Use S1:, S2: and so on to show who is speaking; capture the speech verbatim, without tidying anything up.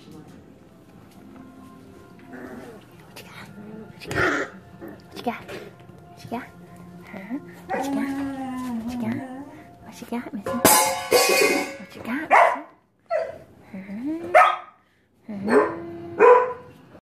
S1: What you got? What you got? What you got? Huh? What you got? What you got? What you got, Missy? What you got?